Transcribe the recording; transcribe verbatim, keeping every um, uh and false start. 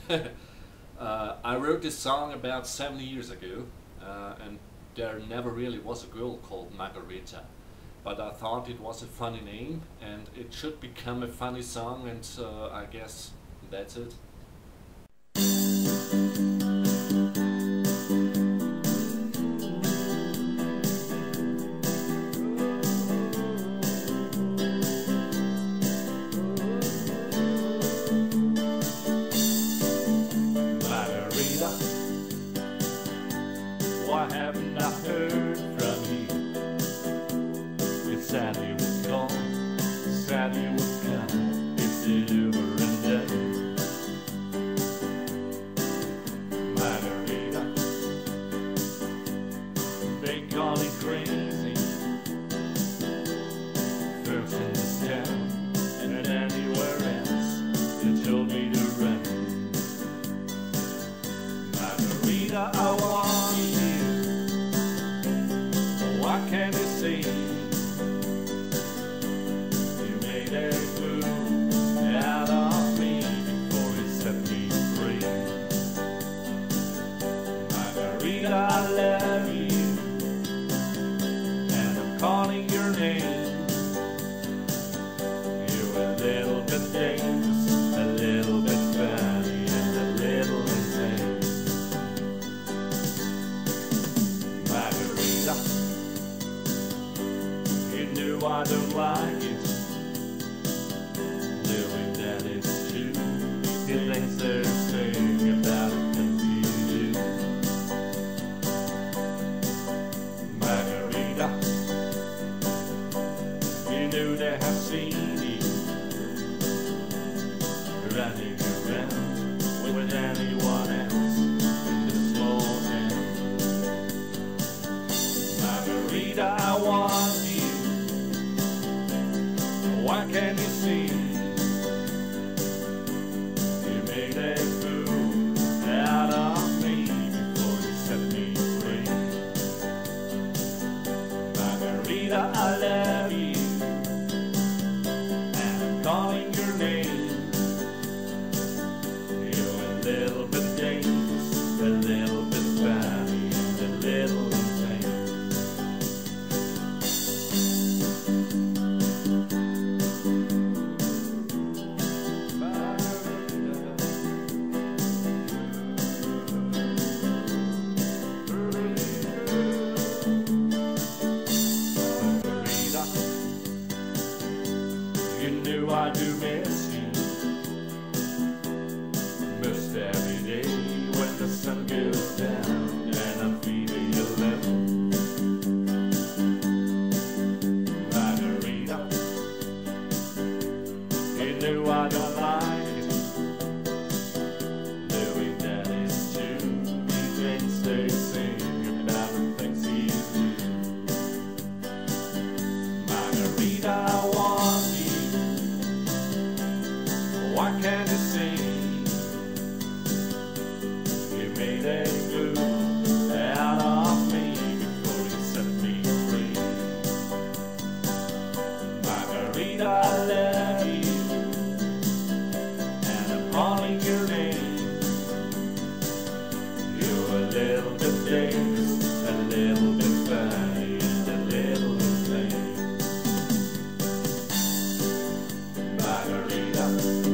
uh, I wrote this song about seventy years ago, uh, and there never really was a girl called Margarita. But I thought it was a funny name, and it should become a funny song, and uh, I guess that's it. Margarita, why haven't I heard from you? It's sad you would call, sad you would come. Is it over and done? Margarita, they call it crazy. First in this town and anywhere else, you told me to run. Margarita, I want you. What can you say? You made a fool out of me before you set me free. Margarita, I love you, and I'm calling your name. You're a little bit dangerous, a little bit funny, and a little insane. Margarita, you knew I don't like it, knowing that it's true. You think there's a thing about it that you do. Margarita, you knew that I've seen you running around with anyone else in this small town. Margarita, I want you. Why can't you see? You made a fool out of me before you set me free. Margarita, I love you, and I'm calling your name. You're a little bit dangerous, a little bit funny, and a little insane. Margarita, you knew I do miss you most every day when the sun goes down and I'm feeling alone. Margarita, you knew I don't like it, knowing that it's true. You think they sing about the things you do. Margarita, I want you. Why can't you see? You made a fool out of me before you set me free. Margarita, I love you, and I'm calling your name. You're a little bit dangerous, a little bit funny, and a little insane. Margarita,